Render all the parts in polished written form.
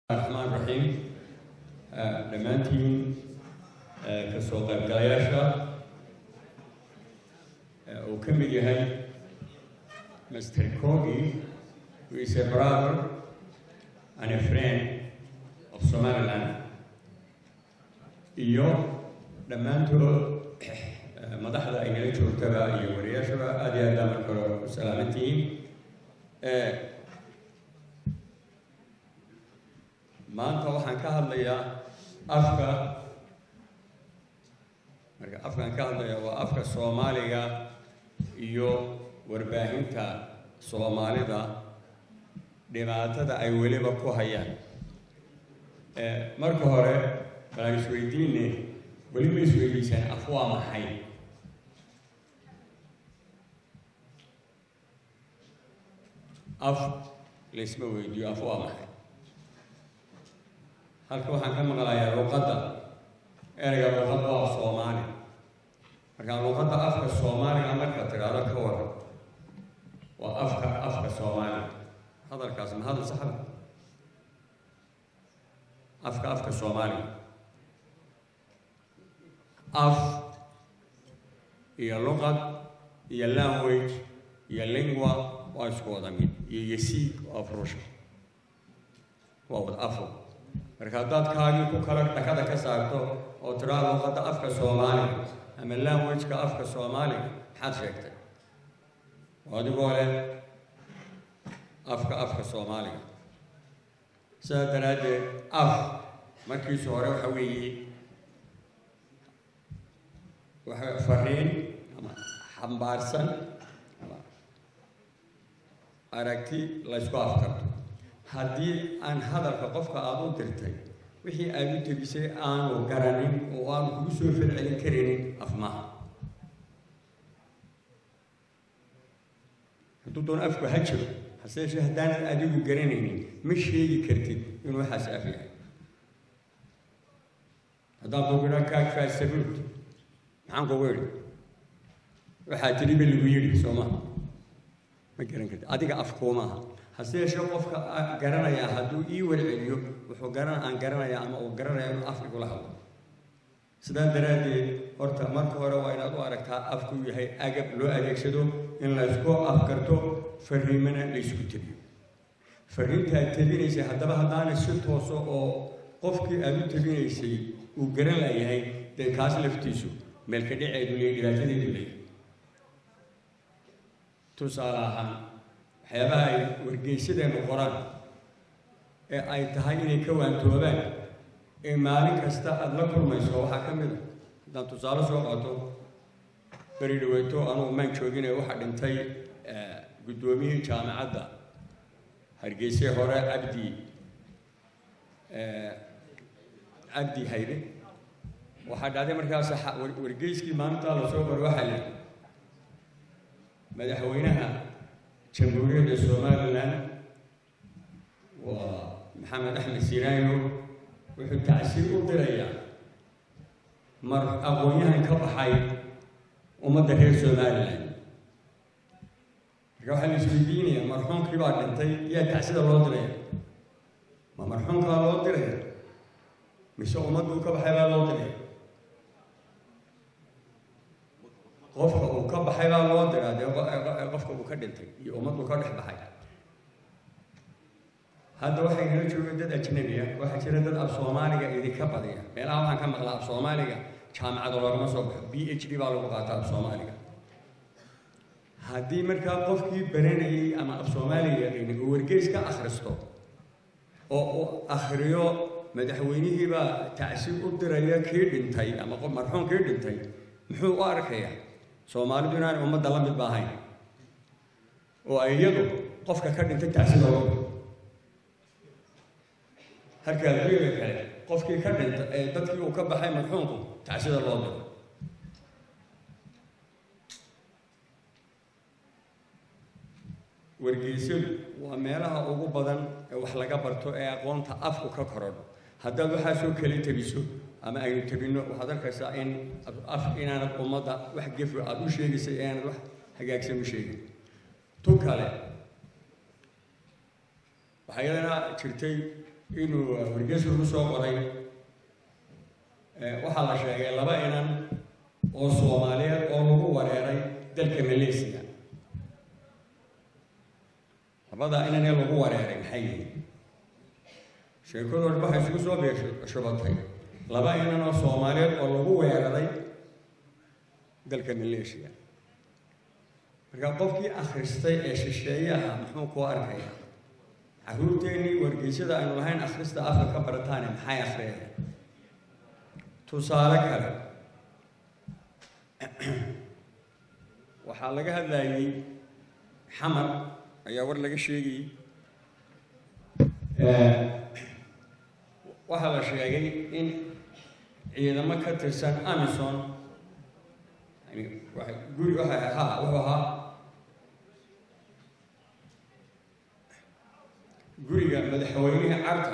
الرحمن الرحيم دمانتين كسوق القياشة وكمل هاي مستر كوغي who is a brother and a friend of Somaliland. iyo dhammaantood madaxda ay joogtaba iyo wariyaashaba aad iyo aad marka hore u salaamantihiin maanta waxaan ka hadlayaa afkaan ka hadlayaa waa afka Soomaaliga iyo warbaahinta Soomaalida dhibaatada ay weliba ku hayaan marka hore baan isweydiinay weliba isweydiisaan af waa maxay af laysma weydiiyo af waa maxay halka waxaan ka maqlayaa luqadda ereyga luqadda waa Soomaali marka luqadda afka Soomaaliga marka tiraahdo ka waran waa afka Soomaali hadalkaas ma hadal sax ah afka Soomaali af iyo luqad iyo language iyo lingua waa isku wada mid iyo yasi of Russian waa wada afo marka haddaad kaagii ku kala dhakada ka saarto oo tiraahdo luqadda afka Soomaali ama language-ka afka Soomaali maxaad sheegtay adigoo leh afka Soomaaliga sidaa daraaddeed af markiisu hore waxa weeye waxa fariin ama xambaarsan ama aragti la isku afkarto haddii aan hadalka qofka aad u dirtay wixii aad u tabisay aanu garanin oo aan kugu soo falcelin karinin af maaha hadduu doon afku ha jiro hase yeeshee haddaanan adigu garanaynin ma sheegi kartid inuu waxaas af yahay haddaan kugu idhaa kaagfaa sabuut maxaan kugu idhi waxaa tiriba lagu yidhi soo maha ma garan kartid adiga afkuumaaha hase yeeshee qofka garanaya hadduu ii warceliyo wuxuu aan garanaya ama uu garanaya inuu af igula hadlo sidaa daraaddeed horta marka hore waa inaad u aragtaa afku yahay agab loo adeegsado in la isku afkarto fariimana la isku tabiyo fariintaad tabinaysay haddaba haddaanay si tooso oo qofkii aad u tabinaysay uu garan layahay dee kaas laftiisu meelka dhiceedu leeyahay dhibaatadeedu leeyahay tusaale ahaan waxyaabaha ay wargeysadeennu qoraan ee ay tahay inay ka waantoobaan ee maalin kasta aad la kulmayso waxaa ka mid a haddaan tusaale soo qaato beri dhaweyto anugu maan joogine waxaa dhintay guddoomiyihii jaamacadda hargeyse hore cabdi hayre waxaa dhacday markaas wargeyskii maalintaa lasoo baray waxaa la madaxweynaha jamhuuriyadda Somaliland waa maxamed axmed siiraanyo wuxuu tacsiir u dirayaa mar aqoonyahan ka baxay ummadda reer Somaliland marka waxaa la isweydiinayaa marxuumkii baa dhintay yaa tacsida loo diraya ma marxuumkaa loo diraya mise ummadduu ka baxay baa loo diraya qofka uu ka baxay baa loo diraa dee qofka uu ka dhintay iyo ummaddu ka dhex baxay hadda waxay nala joogeen dad ajnabi ah waxaa jira dad af Soomaaliga idinka badiya meelaha waxaan ka maqlaa af Soomaaliga jaamacada loogama soo baxo PhD baa lagu qaataa af Soomaaliga haddii markaa qofkii baranayay ama af Soomaaliga uu wargeys ka akhristo oo uu akhriyo madaxweynihii baa tacsiir u diraya kii dhintay ama qof marxuum kii dhintay muxuu u arkayaa Soomaalidu inaan ummadda la mid baahayn oo ay iyadu qofka ka dhintay tacsiir loo diro halka adduunyada kale qofkii ka dhintay ee dadkii uu ka baxay marxuumku tacsida loo diro wargeysyadu waa meelaha ugu badan ee wax laga barto ee aqoonta afku ka korodho haddaad waxaa soo kala tabiso ama aynu tabinno waxaad arkaysaa in inaanad ummadda wax gefi aad u sheegaysay inaanad wax hagaagsan u sheegin tu kale waxaa iyadana jirtay inuu wargeysu ugu soo qoray waxaa la sheegay laba inan oo Soomaaliyeed oo lagu wareeray dalka Malaysia. labada inan ee lagu wareeray maxay yihiin? sheekadu waxay isugu soo beeshay laba inan oo Soomaaliyeed oo lagu weeraray dalka Malaysia. marka qofkii akhristay ee shisheeyaha muxuu ku arkayaa? caruurteennii wargeysyada aynu lahayn akhrista afka ka barataan maxay akhriyeen? tusaale kale waxaa laga hadlayay xamar ayaa war laga sheegayay waxaa la sheegay in ciidamo ka tirsan Amazon wuxuu ahaa guriga madaxweynaha Carta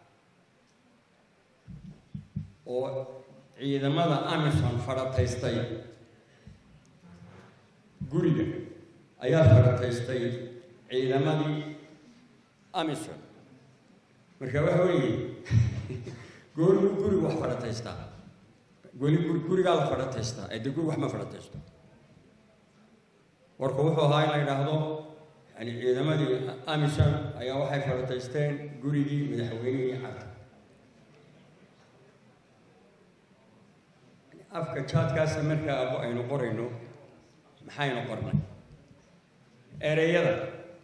oo ciidamada Amazon farataystay guriga ayaa farataystay ciidamadii Amazon. marka waxa weeye guriga wax farataystaa guriga la farataystaa ee guriga wax ma farataysto. warku wuxuu ahaa in la yidhaahdo yani ciidamadii Amazon ayaa waxay farataysteen gurigii madaxweynihii Carta. afka chatkaas markaa aynu qorayno maxaynu qornay? ereyada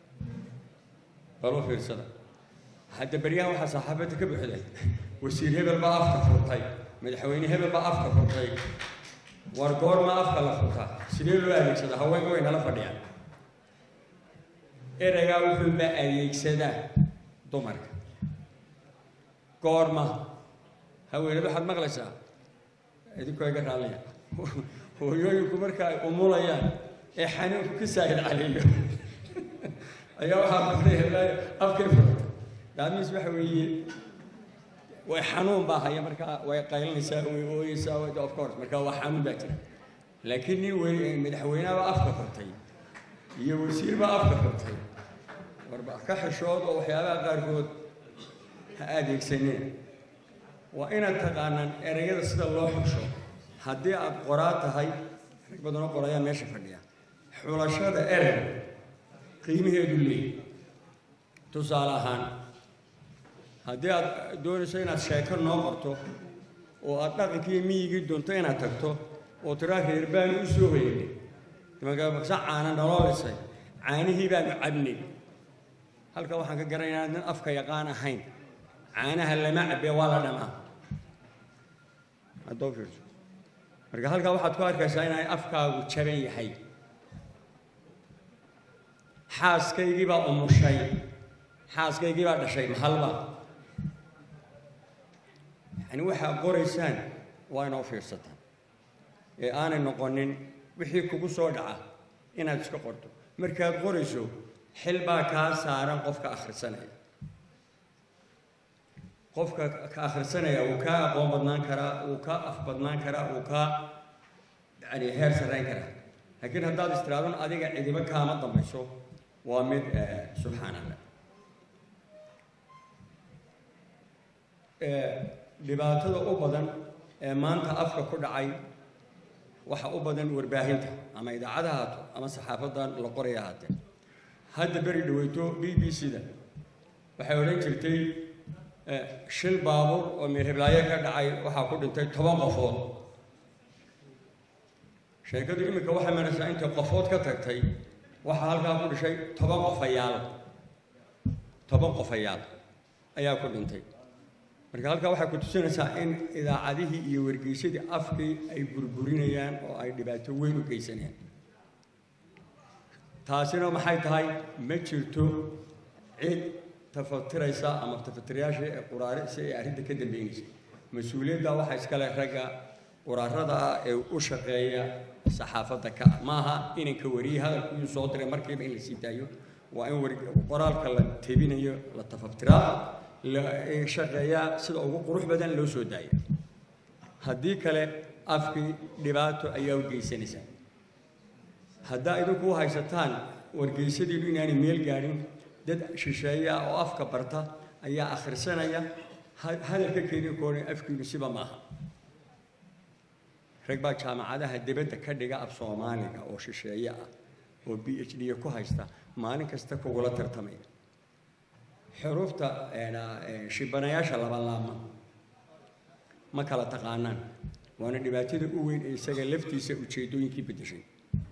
balo fiirsada. hadda bariyaha waxaa saxaafadda ka buuxday wasiir hebel baa afka furtay, madaxweyne hebel baa afka furtay. war goorma afka la furtaa? sidee loo adeegsadaa? haweenku way nala fadhiyaan. ereygaa wuxuu la adeegsadaa dumarka. goorma? haweeneydu waxaad maqlaysaa idinkoo iga raaliya hooyooyinku marka ay umulayaan ee xanuunku ka saa'id caleeyo ayaa waxaa qornay afkay furtay. daadmiis waxa weeye way xanuun baa haya markaa way qaylinaysaa way ooyeysaa of course markaa waa xanuun baa jira. laakiin nin madaxweynaha afka furtay iyo wasiir baa afka furtay. warba ka xishood oo waxyaabaha qaarkood ha adeegsaneen. waa inaad taqaanaan ereyada sida loo xusho. haddii aad qoraa tahay rag badan oo qorayaa meesha fadhiya. xulashada ereyga qiimaheedu leeyahay. tusaale ahaan haddii aad doonayso inaad sheeko noo qorto oo aad dhaqankii miyigii doonto inaad tagto oo tiraa reer baan u soo weynay markaa caana nololisay caanihii baanu cabnay. halka waxaan ka garanayaa nin afka yaqaan ahayn. caanaha lama cabbe waa la dhamaa. haddoo fiirso marka halkaa waxaad ku arkaysaa inay afkaagu jaban yahay. xaaskaygii baa umushay, xaaskaygii baa dhashay mahalba. yani waxaad qoraysaan waa inoo fiirsataan ee aanay noqonin wixii kugu soo dhaca inaad iska qorto. markaad qorayso xil baa kaa saaran qofka akhrisanaya. qofka ka akhrisanaya wuu kaa aqoon badnaan karaa, wuu kaa af badnaan karaa, wuu kaa yani heer sarrayn karaa. laakiin haddaad istiraadon adiga cidiba kaama dambayso waa mid subxaan allah. dhibaatada u badan ee maanta afka ku dhacay waxa u badan warbaahinta ama idaacadaha haato ama saxaafadan la qoraya haatee. hadda beri dhaweyto BBC-da waxay odhan jirtay shil baabuur oo meherlaayo ka dhacay waxaa ku dhintay 10 qofood. sheekadu imika waxay maraysaa intay qofood ka tagtay waxaa halkaa ku dhashay 10 qofayaal. 10 qofayaal ayaa ku dhintay. marka halkaa waxay ku tusinaysaa in idaacadihii iyo wargeysyadii afkii ay burburinayaan oo ay dhibaato weyn u geysanayaan. taasina maxay tahay? ma jirto cid tafatiraysa ama tafatirayaasha ee quraare si ay arrinta ka dambeynaysa. mas-uuliyadda waxaa iskale ragga quraarada ah ee u shaqeeya saxaafadda ka maaha inanka wariye hadalkuu soo diray markiiba in la sii daayo. waa in qoraalka la tebinayo la tafatiraa la shaqeeyaa sida ugu qurux badan loo soo daaya. haddii kale afkii dhibaato ayaa u geysanaysaa. haddaa idinku haysataan wargeysadiinu inaanay meel gaadhin dad shisheeye ah oo afka barta ayaa akhrisanaya hadalka keeni koona afkiisu siba maaha rag baa jaamacadaha dibadda ka dhiga af Soomaaliga oo shisheeye ah oo PhD ku haysta maalin kasta kugula tartamaya xurufta shibanayaasha laba laama ma kala taqaanaan waana dhibaatada u weyn ee isaga laftiisa ujeedooyinkii bedeshay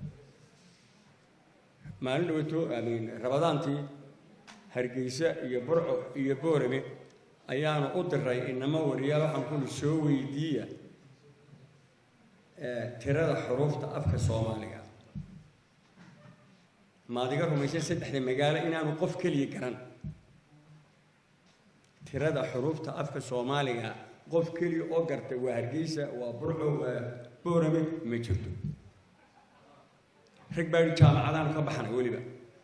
maalin dhawaato rabadaantii Hargeysa iyo Burco iyo Boorame ayaanu u diray inama wariyaal waxaan ku soo weydiiya tirada xurufta afka Soomaaliga ma adiga rumaysan saddexda magaalo inaanu qof kaliya garan tirada xurufta afka Soomaaliga qof kaliya oo gartay waa Hargeysa waa Burco waa Boorame ma jirto rag baa jaamacadahan ka baxnay waliba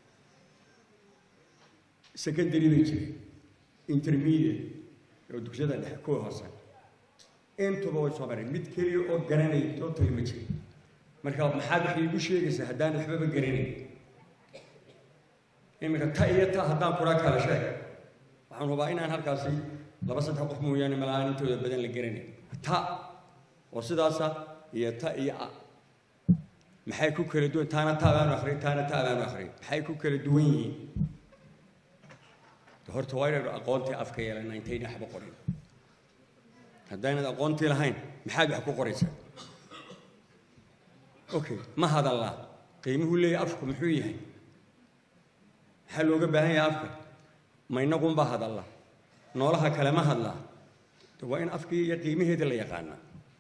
secondary bay intermediate oo dugsiyada dhexe ku hoosan intuba way soo mareen mid kaliya oo garanay total ma jiro marka maxaad wax iigu sheegaysaa haddaan waxba garanay iminka ta iyo ta haddaan kula kala sheeg waxaan hubaa inaan halkaasi laba saddex qof mooyaane malahan intooda badan la garanay ta oo sidaasa iyo ta iyo a maxay ku kala duwan taana taabaan akhri taana taabaan akhri maxay ku kala duwan yihiin horta waa inaan aqoontii afka yeelanaa intayna waxba qorin haddaan aqoontii lahayn maxaad wax ku qoraysaa okay ma hadalla qiimuhu leeyahay afku muxuu yahay maxaa looga baahan yahay afka ma inagun baa hadalla noolaha kale ma hadlaa waa in afkii iyo qiimaheeda la yaqaanaa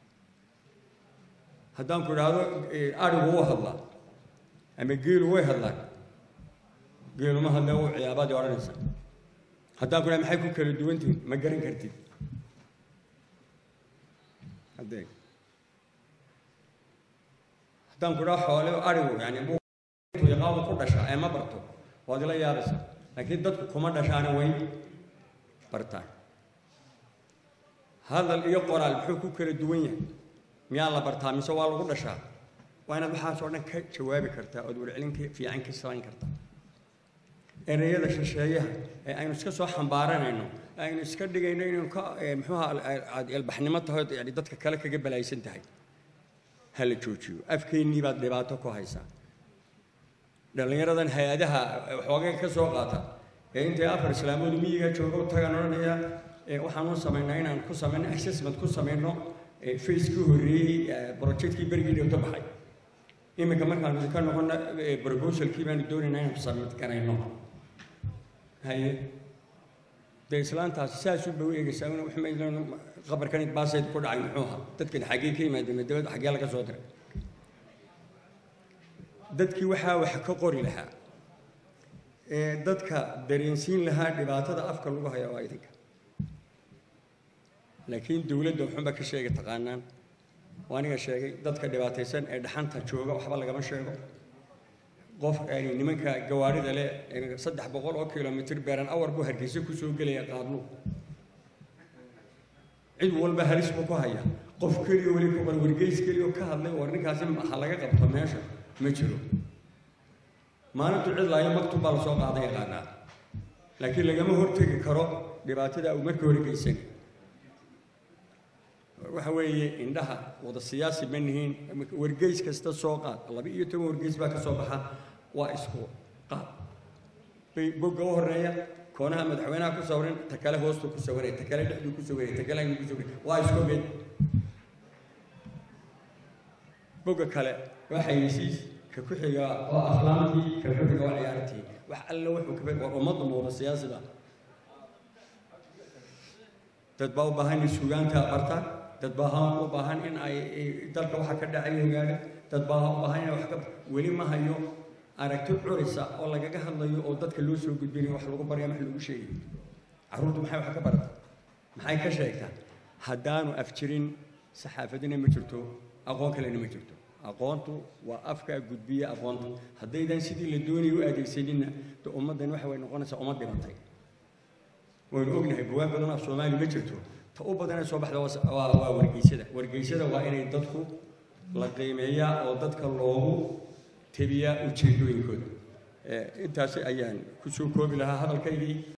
haddaan ku idhaahdo arigu wuu hadlaa ama geelu way hadlaan geelu ma hadla wuu ciyaabaadii odhanaysaa haddaan ku idhaha maxay ku kala duwan tihiin ma garan kartid haddaan ku idhaho xoole arigu yani yaqaabo ku dhashaa ee ma barto waad ila yaabaysaa laakiin dadku kuma dhashaana way bartaan hadal iyo qoraal muxuu ku kala duwan yahay miyaa la bartaa mise waa lagu dhashaa waa inaad waxaas oo dhan ka jawaabi kartaa ood warcelin fiican ka samayn kartaa erayada shisheeyaha ee aynu iska soo xambaaranayno aynu iska dhigayno inuu ka muxuu ahaa ilbaxnimo tahay yani dadka kale kaga balaysan tahay hala joojiyo afkeennii baad dhibaato ku haysaa dhalinyaradan hay-adaha waxoogaa ka soo qaata ee intay afar islaamoodu miyiga joogo tagaan odhanaya waxaanu samaynaa inaan ku samayno assessment ku samayno facekii horreeyey projectkii berigii dhowto baxay iminka markaanu ka noqono proposalkii baanu doonaynaa inaan submit garayno haye dee islaantaasi saas u dhow eegaysaa qabarkan baaseed ku dhacay muxuu ahaa dadkan xaggee ka yimaadeen dawladda xaggee laga soo diray dadkii waxaa wax ka qori lahaa dadka dareensiin lahaa dhibaatada afka lagu hayo waa idinka laakiin dawladda waxunba ka sheegay taqaanaan waa aniga sheegay dadka dhibaataysan ee dhaxanta jooga waxba lagama sheego qof nimanka gawaarida leh 300 oo kilomitir beeran awar buu Hargeysa ku soo galaya qaadlu cid walba halis buu ku haya qof kaliya wali ku wargeys kaliya ka hadlay warninkaasi waxa laga qabto meesha ma jiro maalintu cid laayo maktub baa la soo qaaday qaana laakiin lagama hortagi karo dhibaatada uu markii hore geysan waxa weeye indhaha wada siyaasi manihiin wargeys kasta soo qaad 12 wargeys baa ka soo baxa waa isku qaad bogga horeeya koonaha madaxweynaha ku sawiran ta kale hoostu ku sawiray ta kale dhexdu ku sawiray ta kale ku sawiray waa isku mid bogga kale waxa yisiis ka ku xiga oo aflaamtii ka ku xiga waa ciyaartii wax alla wuxuu ka baa ummadda mooda siyaasada dad baa u baahan suugaanta barta dad baa u baahan in ay dalka waxa ka dhacay ogaado dad baa u baahan in wax ka weli ma hayo aragti curisa oo lagaga hadlayo oo dadka loo soo gudbinayo wax lagu bariyo wax lagu sheegay caruurtu maxay wax ka barata maxay ka sheegtaa haddaanu afjirin saxaafadina ma jirto aqoon kalena ma jirto aqoontu waa afka gudbiya aqoonta haddaydan sidii la doonayo u adeegsanina ummaddan waxa way noqonaysaa ummad dhibantay waynu ognahay buugaag badan af Soomaali ma jirto ta u badan soo baxda waa wargeysada waa inay dadku la qiimeeyaa oo dadka loogu tabiya ujeedooyinkooda intaas ayaan ku soo koobi lahaa hadalkaygii